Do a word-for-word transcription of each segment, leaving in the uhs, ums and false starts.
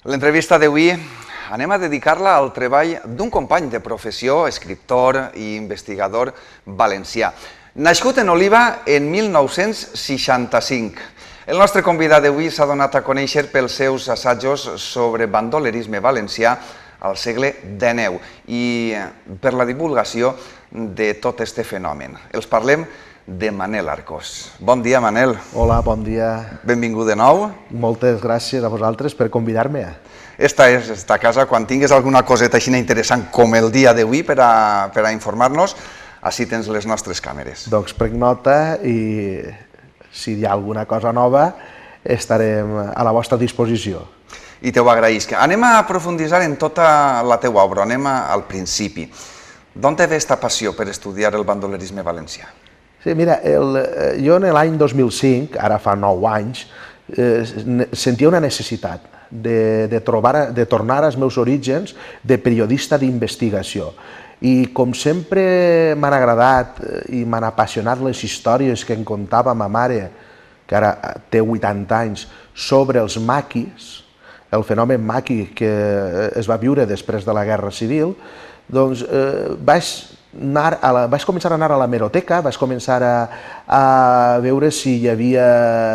L'entrevista d'avui anem a dedicar-la al treball d'un company de professió, escriptor i investigador valencià. Nascut en Oliva en mil nou-cents seixanta-cinc. El nostre convidat d'avui s'ha donat a conèixer pels seus assajos sobre bandolerisme valencià al segle dinou i per la divulgació de tot este fenomen. Els parlem de Manel Arcos. Bon dia, Manel. Hola, bon dia. Benvingut de nou. Moltes gràcies a vosaltres per convidar-me. Esta és esta casa. Quan tingues alguna coseta així interessant com el dia d'avui per a, per a informar-nos, així tens les nostres càmeres. Doncs prenc nota i si hi ha alguna cosa nova estarem a la vostra disposició. I te ho agraïsc. Anem a aprofunditzar en tota la teua obra, anem al principi. D'on te ve aquesta passió per estudiar el bandolerisme valencià? Sí, mira, el, jo en l'any dos mil cinc, ara fa nou anys, eh, sentia una necessitat de, de, trobar, de tornar als meus orígens de periodista d'investigació. I com sempre m'han agradat i m'han apassionat les històries que em contava ma mare, que ara té vuitanta anys, sobre els maquis, el fenomen maqui que es va viure després de la Guerra Civil, doncs eh, vaig, anar a la, vaig començar a anar a l'hemeroteca, vaig començar a, a veure si hi havia,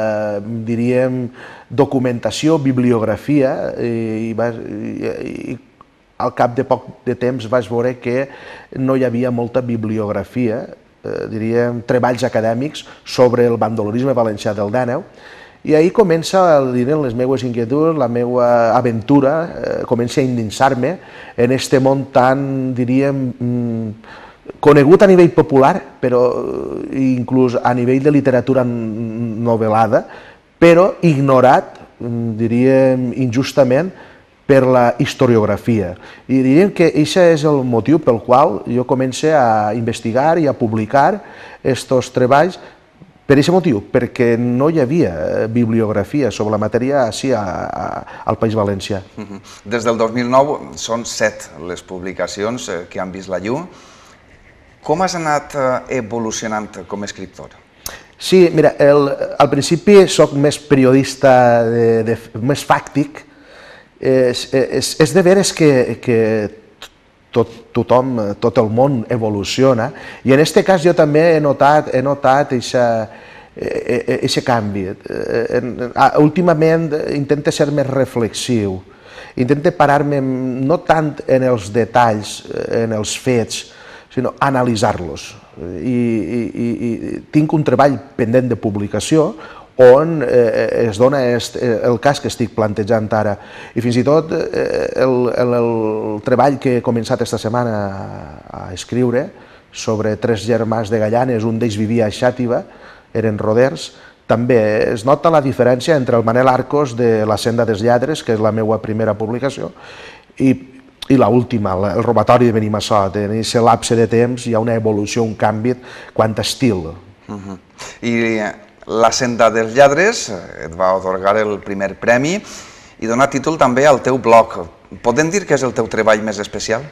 diríem, documentació, bibliografia, i, i, i al cap de poc de temps vaig veure que no hi havia molta bibliografia, eh, diríem, treballs acadèmics sobre el bandolerisme valencià del dinou, i ahir comença, diríem, les meves inquietuds, la meva aventura, eh, comença a endinsar-me en este món tan, diríem, conegut a nivell popular, però inclús a nivell de literatura novel·lada, però ignorat, diríem, injustament, per la historiografia. I diríem que això és el motiu pel qual jo començo a investigar i a publicar aquests treballs, per aquest motiu, perquè no hi havia bibliografia sobre la matèria així al País Valencià. Des del dos mil nou són set les publicacions que han vist la llum. Com has anat evolucionant com a escriptor? Sí, mira, el, al principi soc més periodista, de, de, més fàctic. És, és, és de veres que, que tot, tothom, tot el món evoluciona, i en aquest cas jo també he notat, he notat aquest canvi. Últimament intento ser més reflexiu, intento parar-me no tant en els detalls, en els fets, sinó analitzar-los. I, i, i tinc un treball pendent de publicació on eh, es dona est, el cas que estic plantejant ara. I fins i tot eh, el, el, el treball que he començat esta setmana a escriure sobre tres germans de Gallanes, un d'ells vivia a Xàtiva, eren roders, també es nota la diferència entre el Manel Arcos de La senda dels lladres, que és la meva primera publicació, i i l'última, el robatori de Benimassot. En aquest lapse de temps hi ha una evolució, un canvi quant a estil. I La senda dels lladres et va atorgar el primer premi i donar títol també al teu blog. Podem dir que és el teu treball més especial?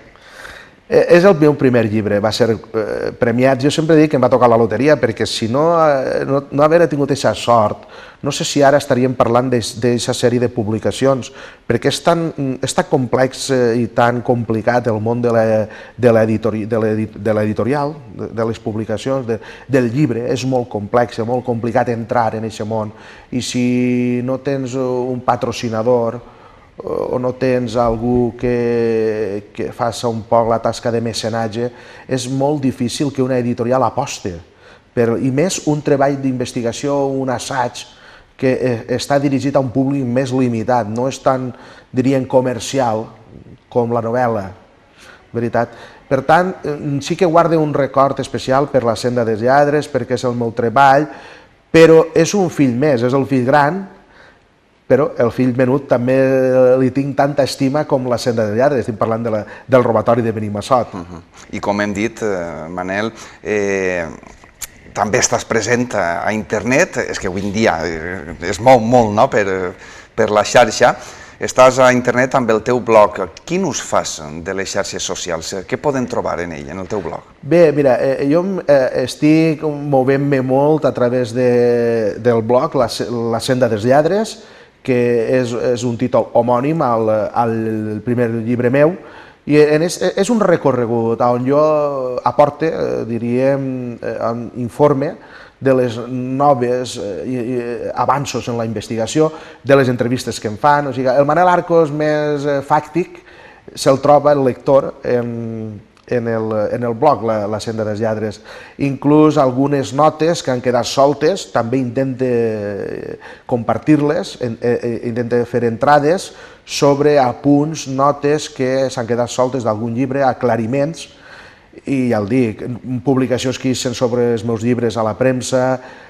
És el meu primer llibre, va ser premiat. Jo sempre dic que em va tocar la loteria, perquè si no, no haver tingut aquesta sort, no sé si ara estaríem parlant d'aquesta sèrie de publicacions, perquè és tan, és tan complex i tan complicat el món de l'editorial, de les publicacions, de, del llibre, és molt complex, és molt complicat entrar en aquest món, i si no tens un patrocinador o no tens algú que, que faci un poc la tasca de mecenatge, és molt difícil que una editorial aposte. Per, I més un treball d'investigació, un assaig, que està dirigit a un públic més limitat, no és tan, diríem, comercial com la novel·la, veritat. Per tant, sí que guardo un record especial per La senda dels lladres, perquè és el meu treball, però és un fill més, és el fill gran, però el fill menut també li tinc tanta estima com La senda dels lladres, estic parlant de la, del robatori de Benimassot. Uh-huh. I com hem dit, Manel, eh, també estàs present a, a internet, és que avui en dia es mou molt, no?, per, per la xarxa. Estàs a internet amb el teu blog. Quin ús fas de les xarxes socials? Què poden trobar en ell, en el teu blog? Bé, mira, eh, jo eh, estic movent-me molt a través de, del blog La, La senda dels lladres, que és, és un títol homònim al, al primer llibre meu, i és, és un recorregut on jo aporte, diríem, informe de les noves avanços en la investigació, de les entrevistes que em fan. O sigui, el Manel Arcos més fàctic se'l troba el lector en, en, el, en el blog La, la Senda dels Lladres. Inclús algunes notes que han quedat soltes, també intente compartir-les, intente fer entrades sobre apunts, notes que s'han quedat soltes d'algun llibre, aclariments, i ja el dic, publicacions que ixen sobre els meus llibres a la premsa,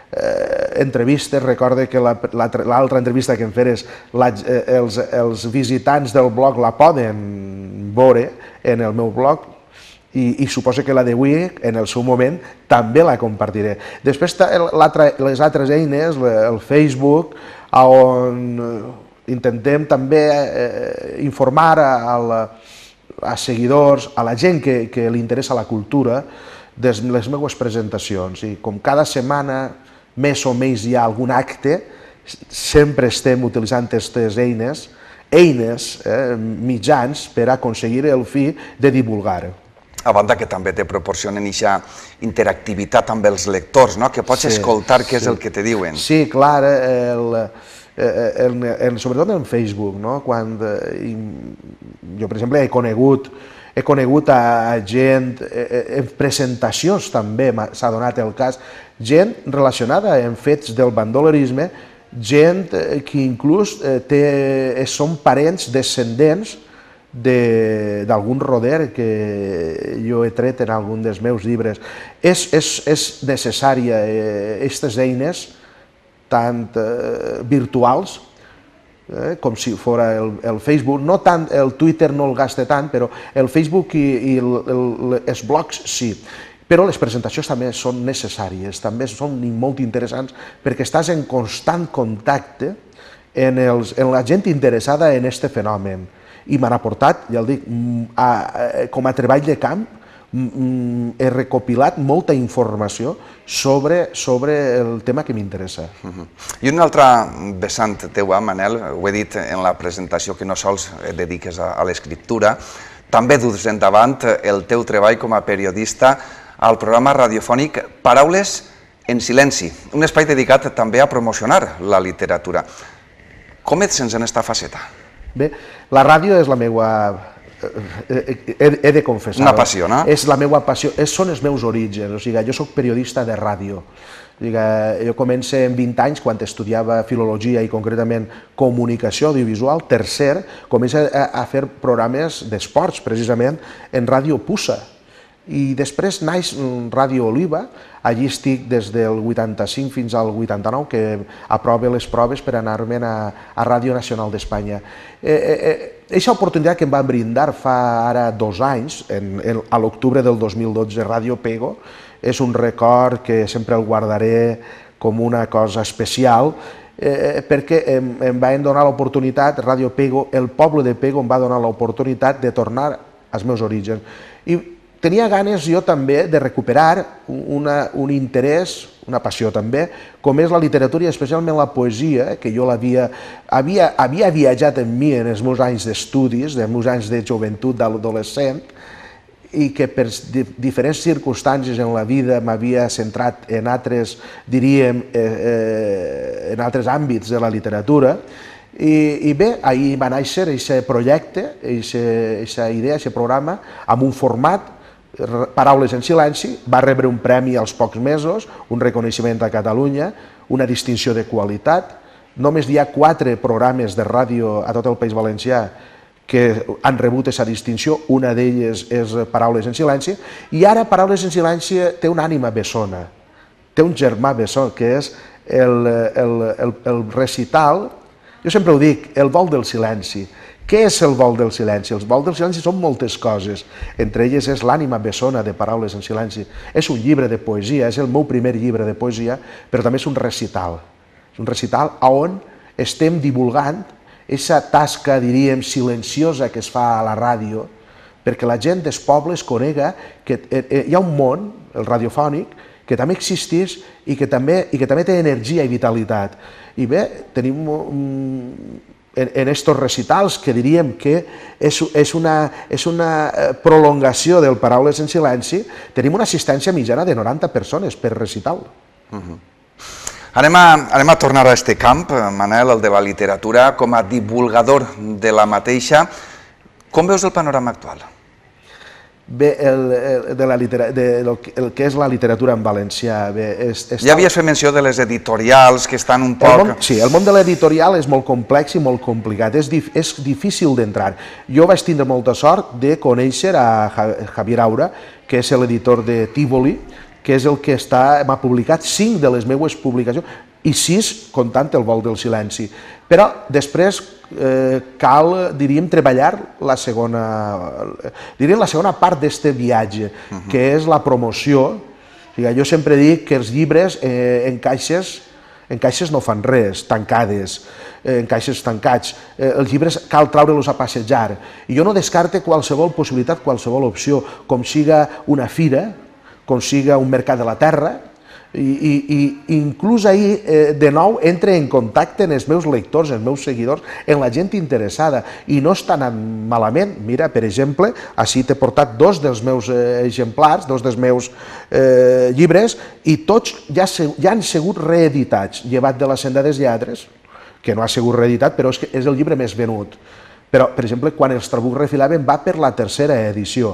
eh, entrevistes. Recorde que l'altra entrevista que em feres, la, eh, els, els visitants del blog la poden veure en el meu blog, i, i suposo que la d'avui, en el seu moment, també la compartiré. Després, les altres eines, el Facebook, on intentem també eh, informar a, a, a seguidors, a la gent que, que li interessa la cultura, de les meves presentacions. I com cada setmana, més o menys, hi ha algun acte, sempre estem utilitzant aquestes eines, eines, eh, mitjans, per aconseguir el fi de divulgar. A banda que també te proporcionen aquesta interactivitat amb els lectors, no? Que pots sí, escoltar què sí. és el que te diuen. Sí, clar, el, el, el, sobretot en Facebook, no? Quan eh, jo, per exemple, he conegut, he conegut a gent, en presentacions també s'ha donat el cas, gent relacionada amb fets del bandolerisme, gent que inclús té, són parents descendents d'algun roder que jo he tret en algun dels meus llibres. És, és, és necessària aquestes eh, eines tant eh, virtuals eh, com si fos el, el Facebook, no tant, el Twitter no el gaste tant, però el Facebook i, i el, el, els blogs sí. Però les presentacions també són necessàries, també són molt interessants perquè estàs en constant contacte en, els, en la gent interessada en aquest fenomen. I m'han aportat, ja el dic, a, a, com a treball de camp, m, he recopilat molta informació sobre, sobre el tema que m'interessa. Uh-huh. I una altra vessant teua, Manel, ho he dit en la presentació, que no sols et dediques a, a l'escriptura, també dus endavant el teu treball com a periodista al programa radiofònic Paraules en silenci, un espai dedicat també a promocionar la literatura. Com et sents en aquesta faceta? Bé, la ràdio és la meva, he, he de confessar, una passió, no? És la meva passió, són els meus orígens, o sigui, jo soc periodista de ràdio. O sigui, jo començo amb vint anys, quan estudiava filologia i concretament comunicació audiovisual, tercer, començo a, a fer programes d'esports, precisament, en Ràdio Pusa. I després naix Ràdio Oliva, allí estic des del vuitanta-cinc fins al vuitanta-nou, que aprove les proves per anar-me'n a, a Ràdio Nacional d'Espanya. Aquesta eh, oportunitat que em van brindar fa ara dos anys, en, en, a l'octubre del dos mil dotze, Ràdio Pego, és un record que sempre el guardaré com una cosa especial, eh, perquè em, em van donar l'oportunitat, Ràdio Pego, el poble de Pego em va donar l'oportunitat de tornar als meus orígens. I tenia ganes jo també de recuperar una, un interès, una passió també, com és la literatura i especialment la poesia, que jo l'havia havia, havia viatjat en mi en els meus anys d'estudis, en els meus anys de joventut, d'adolescent, i que per diferents circumstàncies en la vida m'havia centrat en altres, diríem, eh, eh, en altres àmbits de la literatura. I, i bé, ahir va néixer aquest projecte, aquesta idea, aquest programa, amb un format, Paraules en silenci, va rebre un premi als pocs mesos, un reconeixement a Catalunya, una distinció de qualitat. Només hi ha quatre programes de ràdio a tot el País Valencià que han rebut aquesta distinció, una d'elles és Paraules en silenci, i ara Paraules en silenci té una ànima bessona, té un germà bessó, que és el, el, el, el recital, jo sempre ho dic, el vol del silenci. Què és el vol del silenci? El vol del silenci són moltes coses, entre elles és l'ànima bessona de Paraules en silenci. És un llibre de poesia, és el meu primer llibre de poesia, però també és un recital. És un recital on estem divulgant aquesta tasca, diríem, silenciosa que es fa a la ràdio, perquè la gent dels pobles conega que hi ha un món, el radiofònic, que també existeix i que també, i que també té energia i vitalitat. I bé, tenim en estos recitals que diríem que és, és, una, és una prolongació del Paraules en silenci, tenim una assistència mitjana de noranta persones per recital. Uh-huh. Anem a, anem a tornar a este camp, Manel, el de la literatura, com a divulgador de la mateixa. Com veus el panorama actual? Bé, el, el, de la litera, de, el, el que és la literatura en valencià... Bé, és, és ja havies fet menció de les editorials, que estan un poc... El món, sí, el món de l'editorial és molt complex i molt complicat, és, dif, és difícil d'entrar. Jo vaig tindre molta sort de conèixer a Javier Aura, que és l'editor de Tívoli, que és el que m'ha publicat cinc de les meues publicacions, i sis comptant el Vol del silenci. Però després eh, cal, diríem, treballar la segona, diríem, la segona part d'aquest viatge, uh-huh. que és la promoció. O sigui, jo sempre dic que els llibres eh, en caixes, en caixes no fan res, tancades, eh, en caixes tancats. Eh, els llibres cal treure-los a passejar. I jo no descarte qualsevol possibilitat, qualsevol opció, com siga una fira, com siga un mercat de la terra, I, i, i inclús ahir, eh, de nou, entre en contacte amb els meus lectors, els meus seguidors, amb la gent interessada, i no està anant malament. Mira, per exemple, així t'he portat dos dels meus eh, exemplars, dos dels meus eh, llibres, i tots ja, se, ja han sigut reeditats, llevat de La senda dels lladres, que no ha sigut reeditat, però és, que és el llibre més venut. Però, per exemple, Quan els trabucs refilaven va per la tercera edició.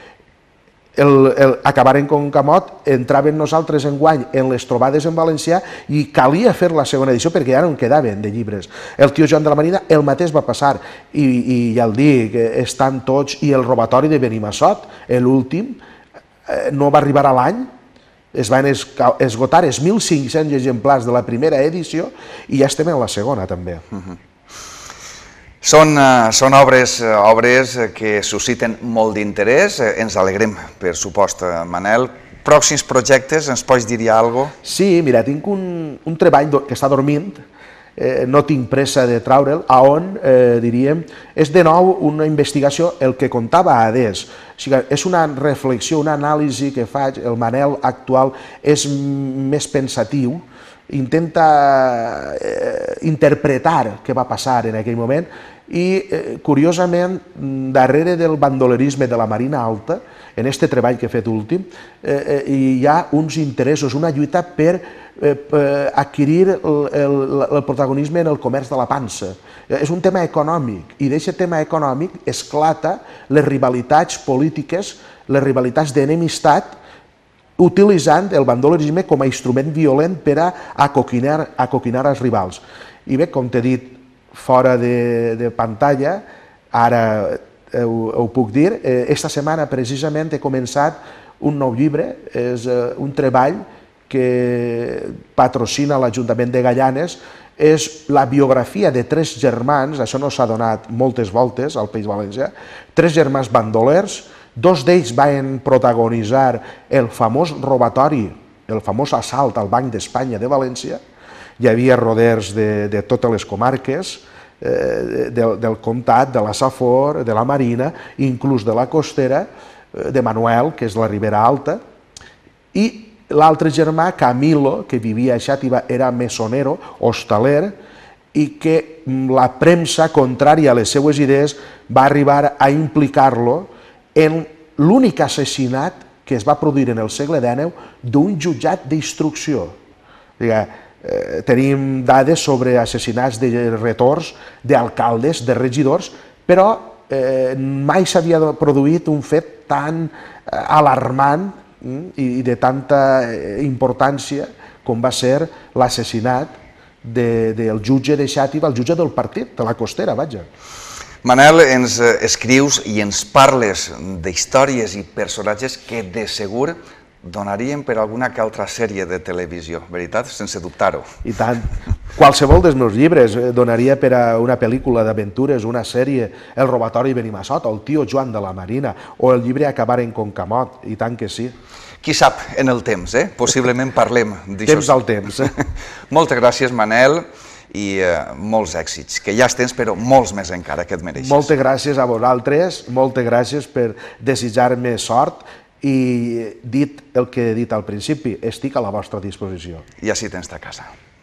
El, el, acabaren con Camot, entraven nosaltres en guany en les trobades en valencià i calia fer la segona edició perquè ja no en quedaven de llibres. El tio Joan de la Marina el mateix va passar i, i ja el dic, estan tots, i el robatori de Benimassot, l'últim, eh, no va arribar a l'any, es van esgotar els mil cinc-cents exemplars de la primera edició i ja estem en la segona també. Uh-huh. Són, uh, són obres, uh, obres que susciten molt d'interès, uh, ens alegrem, per supost, uh, Manel. Pròxims projectes, ens pots dir alguna cosa? Sí, mira, tinc un, un treball que està dormint, eh, no tinc pressa de traure'l, a on, eh, diríem, és de nou una investigació, el que contava Adés. O sigui, és una reflexió, una anàlisi que faig, el Manel actual és més pensatiu, intenta eh, interpretar què va passar en aquell moment, i, eh, curiosament, darrere del bandolerisme de la Marina Alta, en aquest treball que he fet últim, eh, eh, hi ha uns interessos, una lluita per, eh, per adquirir el, el, el protagonisme en el comerç de la pansa. Eh, és un tema econòmic, i d'aquest tema econòmic esclata les rivalitats polítiques, les rivalitats d'enemistat, utilitzant el bandolerisme com a instrument violent per a acoquinar, acoquinar els rivals. I bé, com t'he dit, fora de, de pantalla, ara ho, ho puc dir, eh, esta setmana precisament he començat un nou llibre, és eh, un treball que patrocina l'Ajuntament de Gallanes, és la biografia de tres germans, això no s'ha donat moltes voltes al País Valencià, tres germans bandolers, dos d'ells van protagonitzar el famós robatori, el famós assalt al Banc d'Espanya de València. Hi havia roders de, de totes les comarques, eh, del, del comtat, de la Safor, de la Marina, inclús de la Costera, eh, de Manuel, que és la Ribera Alta, i l'altre germà, Camilo, que vivia a Xàtiva, era mesonero, hostaler, i que la premsa, contrària a les seues idees, va arribar a implicar-lo en l'únic assassinat que es va produir en el segle dènou d'un jutjat d'instrucció. Eh, tenim dades sobre assassinats de retors, d'alcaldes, de regidors, però eh, mai s'havia produït un fet tan eh, alarmant mm, i de tanta importància com va ser l'assassinat de, del jutge de Xàtiva, el jutge del partit, de la Costera, vaja. Manel, ens escrius i ens parles d'històries i personatges que de segur donarien per alguna que altra sèrie de televisió, veritat? Sense dubtar-ho. I tant. Qualsevol dels meus llibres donaria per a una pel·lícula d'aventures, una sèrie, El robatori de Benimassot, o El tio Joan de la Marina, o el llibre Acabaren con Camot, i tant que sí. Qui sap, en el temps, eh? Possiblement parlem d'això. Temps al temps. Moltes gràcies, Manel, i eh, molts èxits, que ja els tens, però molts més encara, que et mereixes. Moltes gràcies a vosaltres, moltes gràcies per desitjar-me sort, i dit el que he dit al principi, estic a la vostra disposició. I així tens ta casa.